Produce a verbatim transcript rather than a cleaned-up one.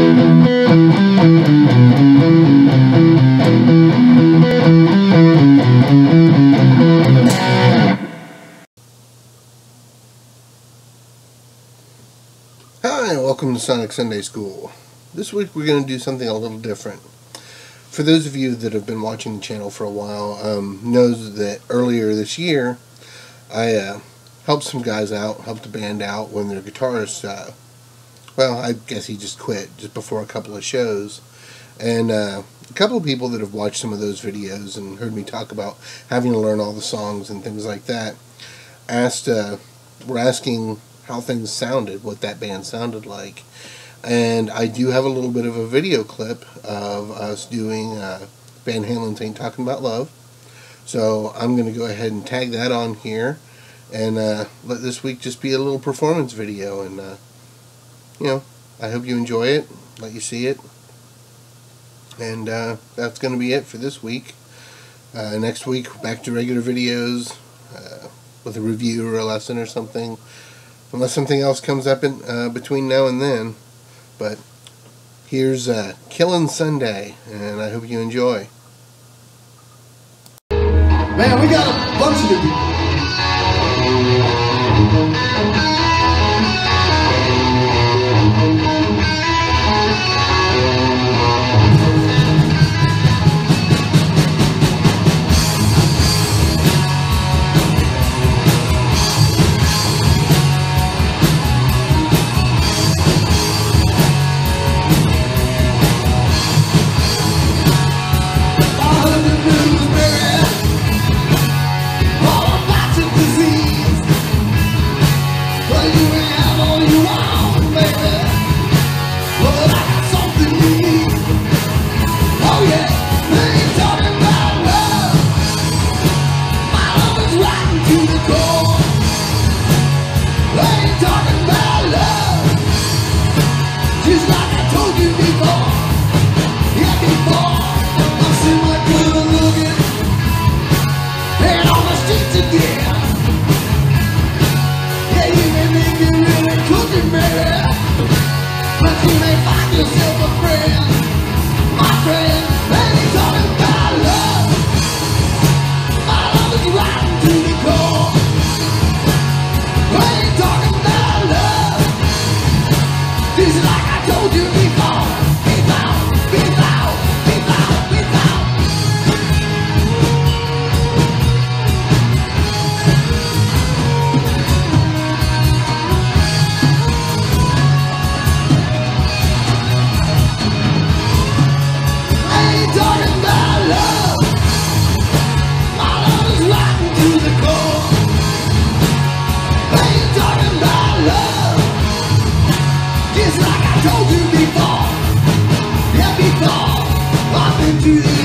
Hi, welcome to Sonic Sunday School. This week we're going to do something a little different. For those of you that have been watching the channel for a while, um, knows that earlier this year I uh, helped some guys out, helped a band out when their guitarist, uh, well, I guess he just quit just before a couple of shows. And uh, a couple of people that have watched some of those videos and heard me talk about having to learn all the songs and things like that, asked, uh, were asking how things sounded, what that band sounded like. And I do have a little bit of a video clip of us doing uh, Van Halen's Ain't Talking About Love. So I'm going to go ahead and tag that on here and uh, let this week just be a little performance video. And, uh, you know, I hope you enjoy it, let you see it. And uh, that's going to be it for this week. Uh, next week, back to regular videos uh, with a review or a lesson or something. Unless something else comes up in uh, between now and then. But here's uh, Killin' Sunday, and I hope you enjoy. Man, we got a bunch of new people. Told you before, yeah before, I've been to the